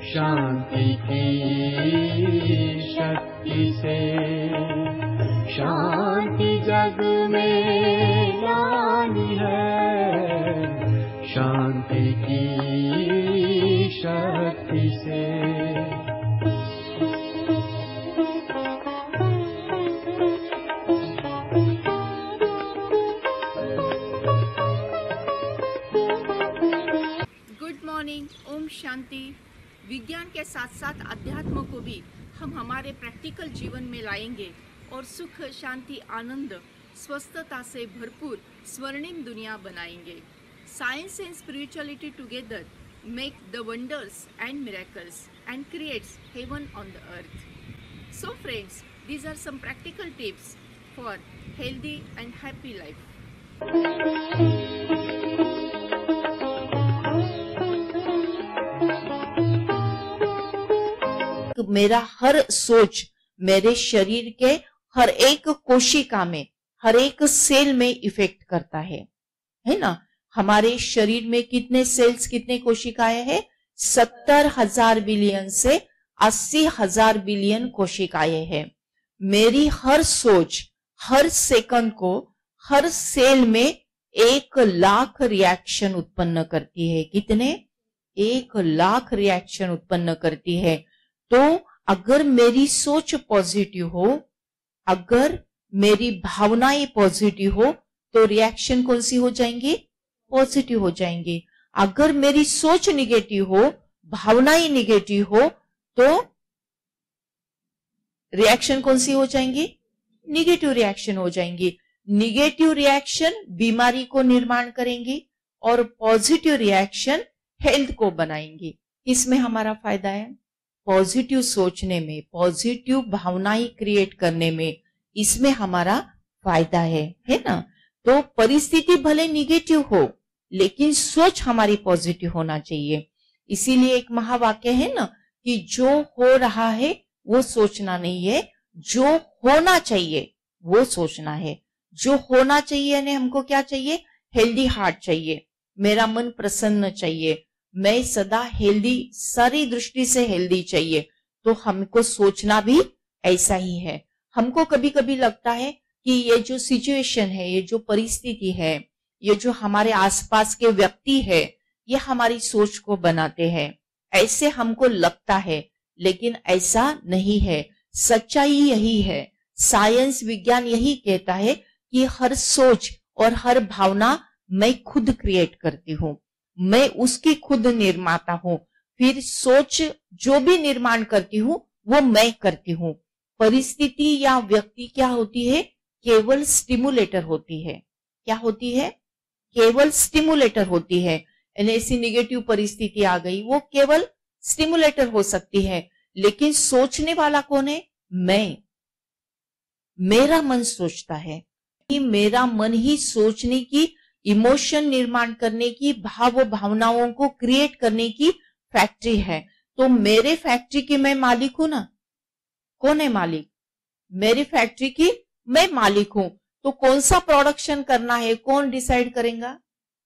शांति की शक्ति से शांति जग में लानी है, शांति की शक्ति से। Good morning, Om Shanti. विज्ञान के साथ साथ अध्यात्म को भी हम हमारे प्रैक्टिकल जीवन में लाएंगे और सुख, शांति, आनंद, स्वस्थता से भरपूर स्वर्णिम दुनिया बनाएंगे। Science and spirituality together make the wonders and miracles and creates heaven on the earth. So friends, these are some practical tips for healthy and happy life. मेरा हर सोच मेरे शरीर के हर एक कोशिका में, हर एक सेल में इफेक्ट करता है ना। हमारे शरीर में कितने सेल्स, कितने कोशिकाएं हैं? 70,000 बिलियन से 80,000 बिलियन कोशिकाएं हैं। मेरी हर सोच हर सेकंड को हर सेल में 1,00,000 रिएक्शन उत्पन्न करती है। कितने? 1,00,000 रिएक्शन उत्पन्न करती है। तो अगर मेरी सोच पॉजिटिव हो, अगर मेरी भावनाएं पॉजिटिव हो, तो रिएक्शन कौन सी हो जाएंगी? पॉजिटिव हो जाएंगे। अगर मेरी सोच निगेटिव हो, भावनाएं निगेटिव हो, तो रिएक्शन कौन सी हो जाएंगी? निगेटिव रिएक्शन हो जाएंगी। निगेटिव रिएक्शन बीमारी को निर्माण करेंगी और पॉजिटिव रिएक्शन हेल्थ को बनाएंगी। इसमें हमारा फायदा है पॉजिटिव सोचने में, पॉजिटिव भावनाएं क्रिएट करने में, इसमें हमारा फायदा है ना। तो परिस्थिति भले निगेटिव हो, लेकिन सोच हमारी पॉजिटिव होना चाहिए। इसीलिए एक महावाक्य है ना कि जो हो रहा है वो सोचना नहीं है, जो होना चाहिए वो सोचना है। जो होना चाहिए यानी हमको क्या चाहिए? हेल्दी हार्ट चाहिए, मेरा मन प्रसन्न चाहिए, मैं सदा हेल्दी, सारी दृष्टि से हेल्दी चाहिए। तो हमको सोचना भी ऐसा ही है। हमको कभी कभी लगता है कि ये जो सिचुएशन है, ये जो परिस्थिति है, ये जो हमारे आसपास के व्यक्ति है, ये हमारी सोच को बनाते हैं, ऐसे हमको लगता है। लेकिन ऐसा नहीं है, सच्चाई यही है। साइंस, विज्ञान यही कहता है कि हर सोच और हर भावना मैं खुद क्रिएट करती हूँ, मैं उसकी खुद निर्माता हूँ। फिर सोच जो भी निर्माण करती हूँ वो मैं करती हूँ। परिस्थिति या व्यक्ति क्या होती है? केवल स्टिमुलेटर होती है। क्या होती है? केवल स्टिमुलेटर होती है। ऐसी निगेटिव परिस्थिति आ गई, वो केवल स्टिमुलेटर हो सकती है, लेकिन सोचने वाला कौन है? मैं। मेरा मन सोचता है कि मेरा मन ही सोचने की, इमोशन निर्माण करने की, भाव भावनाओं को क्रिएट करने की फैक्ट्री है। तो मेरे फैक्ट्री की मैं मालिक हूं ना। कौन है मालिक? मेरी फैक्ट्री की मैं मालिक हूं। तो कौन सा प्रोडक्शन करना है कौन डिसाइड करेगा?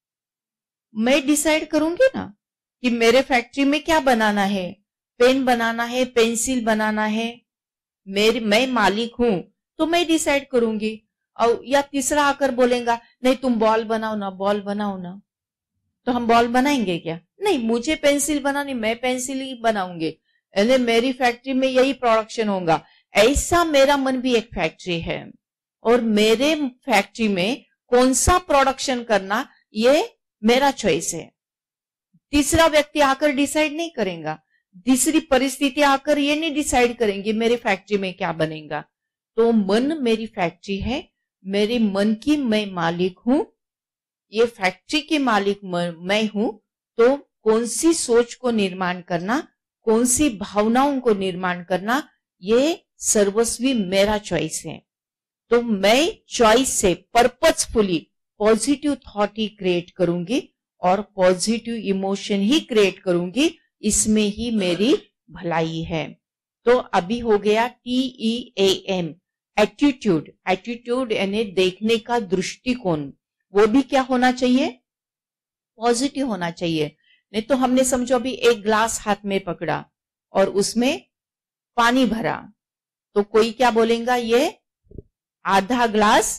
मैं डिसाइड करूंगी ना कि मेरे फैक्ट्री में क्या बनाना है। पेन बनाना है, पेंसिल बनाना है, मैं मालिक हूं, तो मैं डिसाइड करूंगी। और या तीसरा आकर बोलेगा नहीं तुम बॉल बनाओ ना, बॉल बनाओ ना, तो हम बॉल बनाएंगे क्या? नहीं, मुझे पेंसिल बनानी, मैं पेंसिल ही बनाऊंगी, यानी मेरी फैक्ट्री में यही प्रोडक्शन होगा। ऐसा मेरा मन भी एक फैक्ट्री है और मेरे फैक्ट्री में कौन सा प्रोडक्शन करना ये मेरा चॉइस है। तीसरा व्यक्ति आकर डिसाइड नहीं करेगा, तीसरी परिस्थिति आकर ये नहीं डिसाइड करेंगे मेरे फैक्ट्री में क्या बनेगा। तो मन मेरी फैक्ट्री है, मेरे मन की मैं मालिक हूं, ये फैक्ट्री के मालिक मैं हूं। तो कौन सी सोच को निर्माण करना, कौन सी भावनाओं को निर्माण करना, ये सर्वस्वी मेरा चॉइस है। तो मैं चॉइस से पर्पसफुली पॉजिटिव थॉट ही क्रिएट करूंगी और पॉजिटिव इमोशन ही क्रिएट करूंगी, इसमें ही मेरी भलाई है। तो अभी हो गया TEAM, एटीट्यूड। एटीट्यूड यानी देखने का दृष्टिकोण, वो भी क्या होना चाहिए? पॉजिटिव होना चाहिए। नहीं तो हमने समझो अभी एक ग्लास हाथ में पकड़ा और उसमें पानी भरा, तो कोई क्या बोलेगा, ये आधा ग्लास,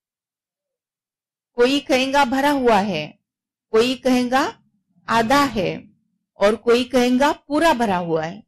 कोई कहेगा भरा हुआ है, कोई कहेगा आधा है, और कोई कहेगा पूरा भरा हुआ है।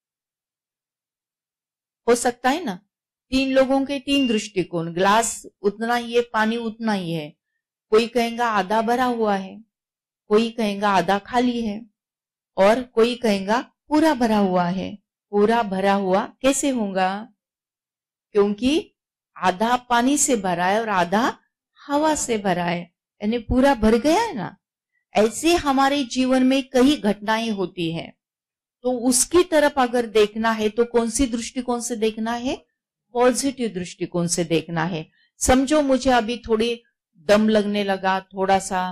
हो सकता है ना, 3 लोगों के 3 दृष्टिकोण, ग्लास उतना ही है, पानी उतना ही है। कोई कहेगा आधा भरा हुआ है, कोई कहेगा आधा खाली है, और कोई कहेगा पूरा भरा हुआ है। पूरा भरा हुआ कैसे होगा? क्योंकि आधा पानी से भरा है और आधा हवा से भरा है, यानी पूरा भर गया है ना। ऐसे हमारे जीवन में कई घटनाएं होती हैं, तो उसकी तरफ अगर देखना है तो कौन सी दृष्टिकोण से देखना है? पॉजिटिव दृष्टिकोण से देखना है। समझो मुझे अभी थोड़ी दम लगने लगा, थोड़ा सा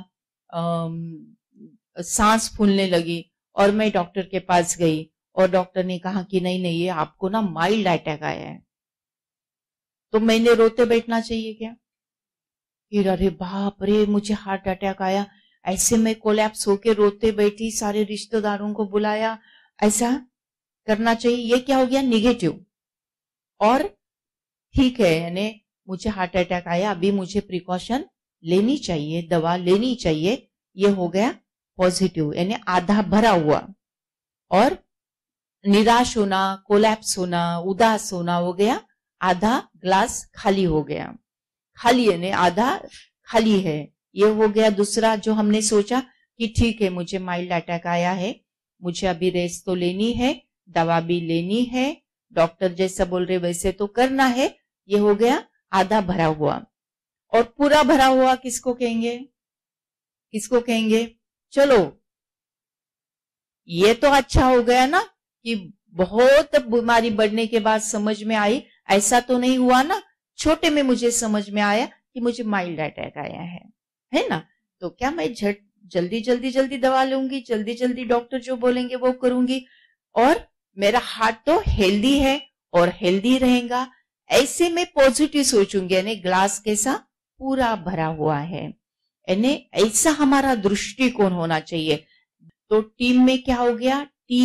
सांस फूलने लगी, और मैं डॉक्टर के पास गई और डॉक्टर ने कहा कि नहीं नहीं, ये आपको ना माइल्ड अटैक आया है। तो मैंने रोते बैठना चाहिए क्या? फिर अरे बाप रे, मुझे हार्ट अटैक आया, ऐसे मैं कोलैप्स होके रोते बैठी, सारे रिश्तेदारों को बुलाया, ऐसा करना चाहिए? ये क्या हो गया? निगेटिव। और ठीक है, यानी मुझे हार्ट अटैक आया, अभी मुझे प्रिकॉशन लेनी चाहिए, दवा लेनी चाहिए, ये हो गया पॉजिटिव, यानी आधा भरा हुआ। और निराश होना, कोलैप्स होना, उदास होना हो गया आधा ग्लास खाली हो गया। खाली यानी आधा खाली है, ये हो गया दूसरा। जो हमने सोचा कि ठीक है, मुझे माइल्ड अटैक आया है, मुझे अभी रेस्ट तो लेनी है, दवा भी लेनी है, डॉक्टर जैसा बोल रहे वैसे तो करना है, ये हो गया आधा भरा हुआ। और पूरा भरा हुआ किसको कहेंगे? किसको कहेंगे? चलो ये तो अच्छा हो गया ना कि बहुत बीमारी बढ़ने के बाद समझ में आई, ऐसा तो नहीं हुआ ना, छोटे में मुझे समझ में आया कि मुझे माइल्ड अटैक आया है ना। तो क्या मैं जल्दी दवा लूंगी, जल्दी डॉक्टर जो बोलेंगे वो करूंगी, और मेरा हार्ट तो हेल्दी है और हेल्दी रहेगा। ऐसे में पॉजिटिव सोचूंगी, यानी ग्लास कैसा? पूरा भरा हुआ है, यानी ऐसा हमारा दृष्टिकोण होना चाहिए। तो टीम में क्या हो गया?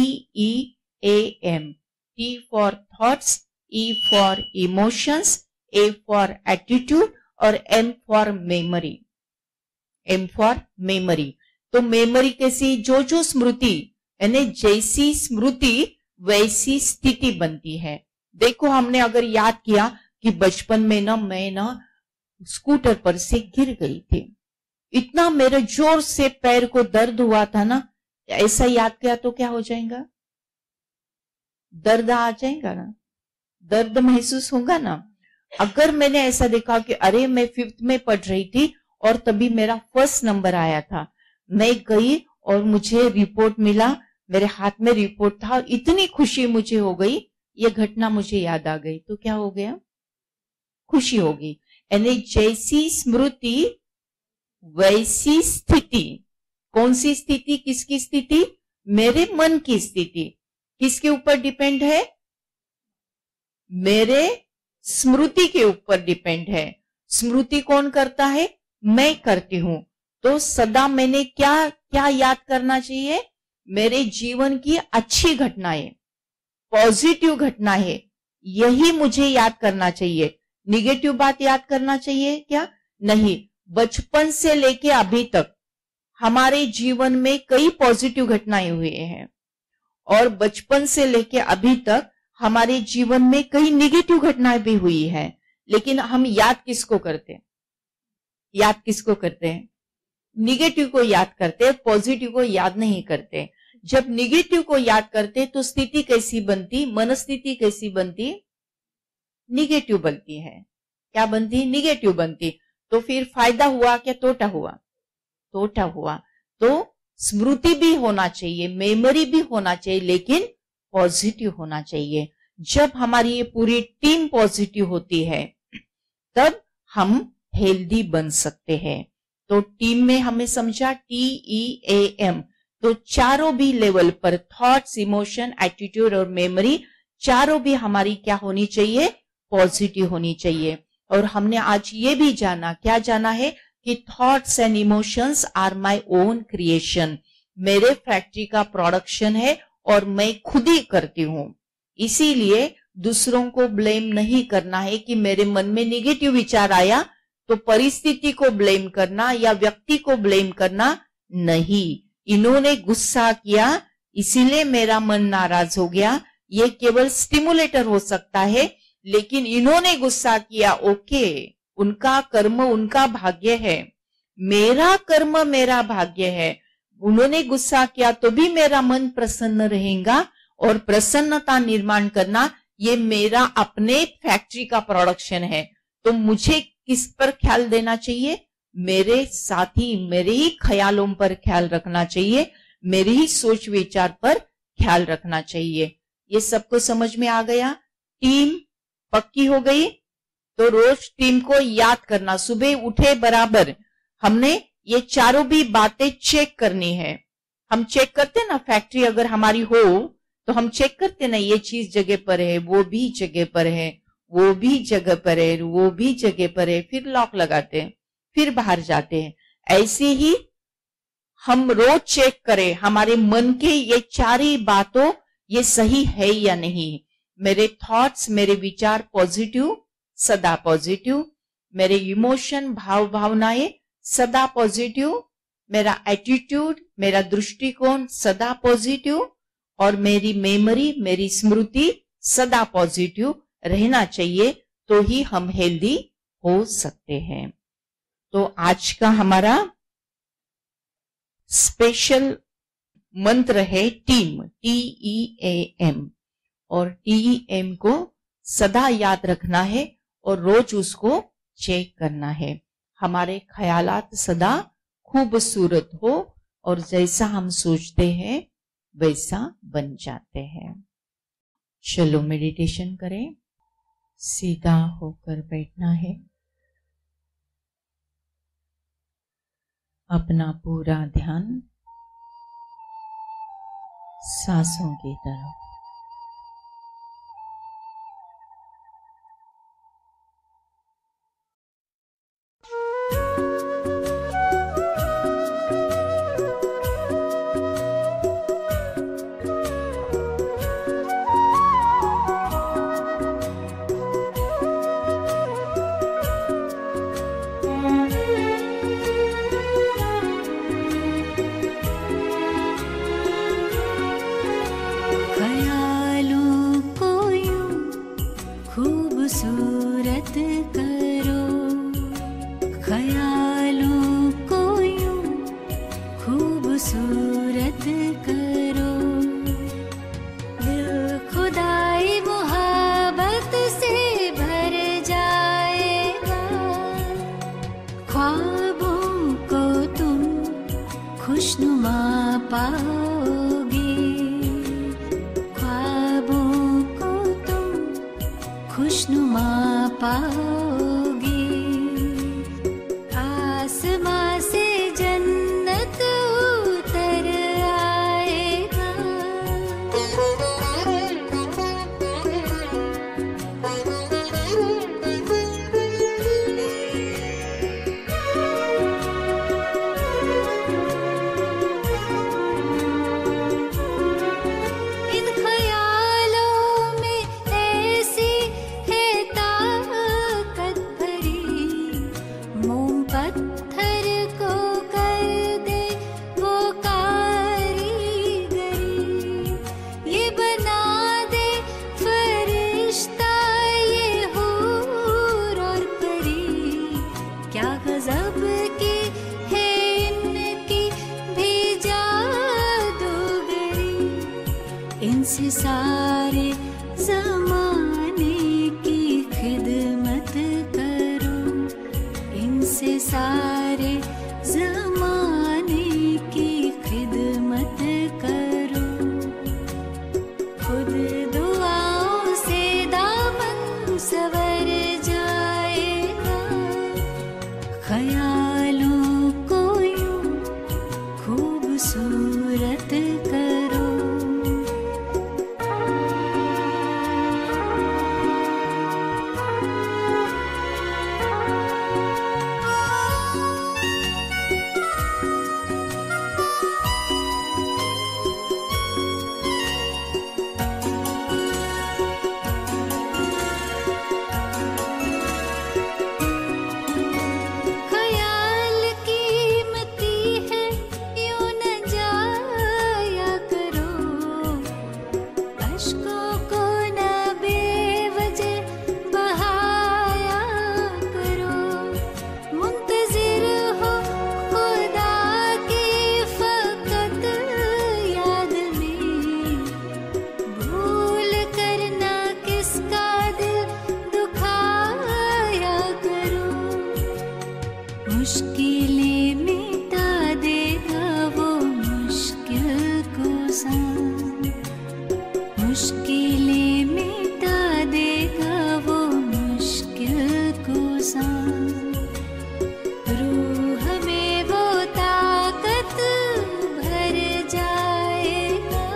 TEAM, T for thoughts, E for emotions, A for attitude और M for memory. M for memory. तो मेमोरी कैसी? जो स्मृति, यानी जैसी स्मृति वैसी स्थिति बनती है। देखो हमने अगर याद किया कि बचपन में ना मैं ना स्कूटर पर से गिर गई थी, इतना मेरे जोर से पैर को दर्द हुआ था ना, ऐसा याद किया तो क्या हो जाएगा? दर्द आ जाएगा ना, दर्द महसूस होगा ना। अगर मैंने ऐसा देखा कि अरे मैं 5th में पढ़ रही थी और तभी मेरा फर्स्ट नंबर आया था, मैं गई और मुझे रिपोर्ट मिला, मेरे हाथ में रिपोर्ट था और इतनी खुशी मुझे हो गई, ये घटना मुझे याद आ गई, तो क्या हो गया? खुशी होगी। यानी जैसी स्मृति वैसी स्थिति। कौन सी स्थिति? किसकी स्थिति? मेरे मन की स्थिति। किसके ऊपर डिपेंड है? मेरे स्मृति के ऊपर डिपेंड है। स्मृति कौन करता है? मैं करती हूं। तो सदा मैंने क्या याद करना चाहिए? मेरे जीवन की अच्छी घटनाएं, पॉजिटिव घटनाएं, यही मुझे याद करना चाहिए। निगेटिव बात याद करना चाहिए क्या? नहीं। बचपन से लेके अभी तक हमारे जीवन में कई पॉजिटिव घटनाएं हुई हैं और बचपन से लेके अभी तक हमारे जीवन में कई निगेटिव घटनाएं भी हुई हैं, लेकिन हम याद किसको करते हैं? याद किसको करते हैं? निगेटिव को याद करते हैं, पॉजिटिव को याद नहीं करते। जब निगेटिव को याद करते तो स्थिति कैसी बनती? मनस्थिति कैसी बनती? निगेटिव बनती है। क्या बनती? निगेटिव बनती। तो फिर फायदा हुआ क्या तोटा हुआ? तोटा हुआ। तो स्मृति भी होना चाहिए, मेमोरी भी होना चाहिए, लेकिन पॉजिटिव होना चाहिए। जब हमारी ये पूरी टीम पॉजिटिव होती है तब हम हेल्दी बन सकते हैं। तो टीम में हमें समझा TEAM, तो चारों भी लेवल पर थॉट्स, इमोशन, एटीट्यूड और मेमोरी, चारों भी हमारी क्या होनी चाहिए? पॉजिटिव होनी चाहिए। और हमने आज ये भी जाना, क्या जाना है? कि thoughts and emotions are my own creation. मेरे फैक्ट्री का प्रोडक्शन है और मैं खुद ही करती हूं। इसीलिए दूसरों को ब्लेम नहीं करना है कि मेरे मन में नेगेटिव विचार आया तो परिस्थिति को ब्लेम करना या व्यक्ति को ब्लेम करना नहीं। इन्होंने गुस्सा किया इसीलिए मेरा मन नाराज हो गया, ये केवल स्टिमुलेटर हो सकता है, लेकिन इन्होंने गुस्सा किया, ओके, उनका कर्म उनका भाग्य है, मेरा कर्म मेरा भाग्य है। उन्होंने गुस्सा किया तो भी मेरा मन प्रसन्न रहेगा, और प्रसन्नता निर्माण करना ये मेरा अपने फैक्ट्री का प्रोडक्शन है। तो मुझे किस पर ख्याल देना चाहिए? मेरे साथी, मेरे ही ख्यालों पर ख्याल रखना चाहिए, मेरे ही सोच विचार पर ख्याल रखना चाहिए। ये सबको समझ में आ गया? टीम पक्की हो गई? तो रोज टीम को याद करना, सुबह उठे बराबर हमने ये चारों भी बातें चेक करनी है। हम चेक करते ना, फैक्ट्री अगर हमारी हो तो हम चेक करते ना, ये चीज जगह पर है, वो भी जगह पर है, वो भी जगह पर है, वो भी जगह पर है, फिर लॉक लगाते हैं, फिर बाहर जाते हैं। ऐसे ही हम रोज चेक करें हमारे मन के ये चारी बातों ये सही है या नहीं। मेरे थॉट्स, मेरे विचार पॉजिटिव, सदा पॉजिटिव, मेरे इमोशन, भाव भावनाएं सदा पॉजिटिव, मेरा एटीट्यूड, मेरा दृष्टिकोण सदा पॉजिटिव, और मेरी मेमोरी, मेरी स्मृति सदा पॉजिटिव रहना चाहिए, तो ही हम हेल्दी हो सकते हैं। तो आज का हमारा स्पेशल मंत्र है टीम, TEAM, और TEM को सदा याद रखना है और रोज उसको चेक करना है। हमारे ख्यालात सदा खूबसूरत हो और जैसा हम सोचते हैं वैसा बन जाते हैं। चलो मेडिटेशन करें। सीधा होकर बैठना है, अपना पूरा ध्यान सांसों की तरफ। इनसे सारे ज़माने की खिदमत करो, इनसे सारे ज़माने की खिदमत करो। खुद दुआओं से दामन सवर जाएगा, ख्यालों को यूं खूबसूरत करो। मुश्किलें मिटा देगा वो मुश्किल कुसा। रूह में वो ताकत भर जाएगा।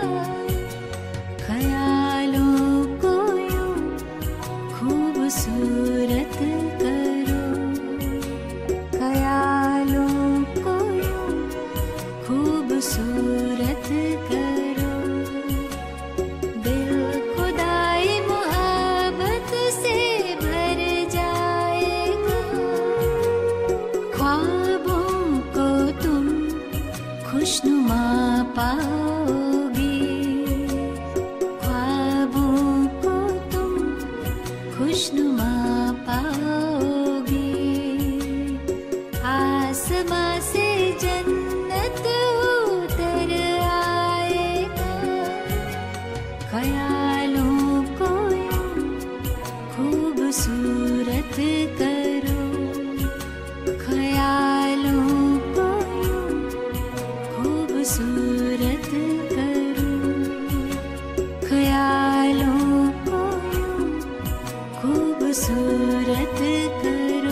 ख्यालों को यूं खूबसूरत करो, ख्यालों को यूं खूबसूरत करो। दिल खुदाई मोहब्बत से भर जाएगा। ख्वाबों को तुम खुशनुमा पाओगे, ख्वाबों को तुम खुशनुमा पाओगे। आसमां से जन्नत उतर आएगा। ख्यालों को यूं खूबसूरत करो, ख्यालों को यूं खूबसूरत करो, ख्यालों को यूं खूबसूरत करो।